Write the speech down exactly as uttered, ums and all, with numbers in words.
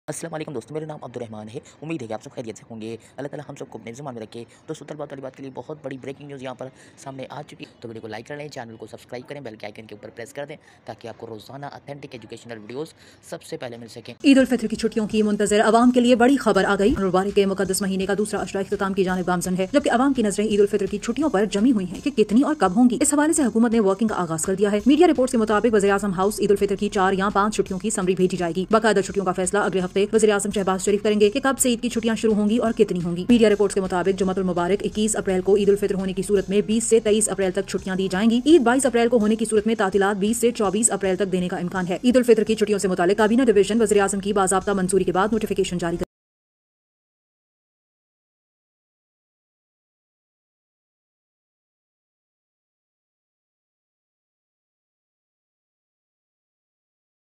अस्सलाम वालेकुम दोस्तों, मेरा नाम अब्दुर्रहमान है। उम्मीद है कि आप सब खैरियत से होंगे। अल्लाह ताला हम सबको अपने ज़ुबान में रखे। दोस्तों, तलबा तलिबात के लिए बहुत बड़ी ब्रेकिंग न्यूज़ यहाँ पर सामने आ चुकी है। तो वीडियो को लाइक कर लें, चैनल को सब्सक्राइब करें, बेल के आइकन के ऊपर प्रेस कर दें ताकि आपको रोज़ाना ऑथेंटिक एजुकेशनल वीडियोस सबसे पहले मिल सकें। ईद उल फित्र की छुट्टियों की मुंतज़र अवाम के लिए बड़ी खबर आ गई। मुबारक के मुकद्दस महीने का दूसरा अशरा इख्तिताम की जानिब गामजन है, जबकि अवाम की नजरें ईद उल फित्र की छुट्टियों पर जमी हुई हैं कि कितनी और कब होंगी। इस हवाले से हुकूमत ने वर्किंग का आगाज कर दिया है। मीडिया रिपोर्ट्स के मुताबिक वज़ीर आज़म हाउस ईद उल फित्र की चार या पाँच छुट्टियों की समरी भेजी जाएगी। बाकायदा छुट्टियों का फैसला अगले हफ्ते वज़ीर आज़म शहबाज शरीफ करेंगे कि कब से ईद की छुट्टियां शुरू होंगी और कितनी होंगी। मीडिया रिपोर्ट्स के मुताबिक जुम्मतुल मुबारक इक्कीस अप्रैल को ईद उल फित्र होने की सूरत में बीस से तेईस अप्रैल तक छुट्टियां दी जाएंगी। ईद बाईस अप्रैल को होने की सूरत में तातीलात बीस से चौबीस अप्रैल तक देने का इम्कान है। ईद उल फित्र की छुट्टियों से मुताल्लिक काबीना डिवीजन वज़ीर आज़म की बाज़ाब्ता मंजूरी के बाद नोटिफिकेशन जारी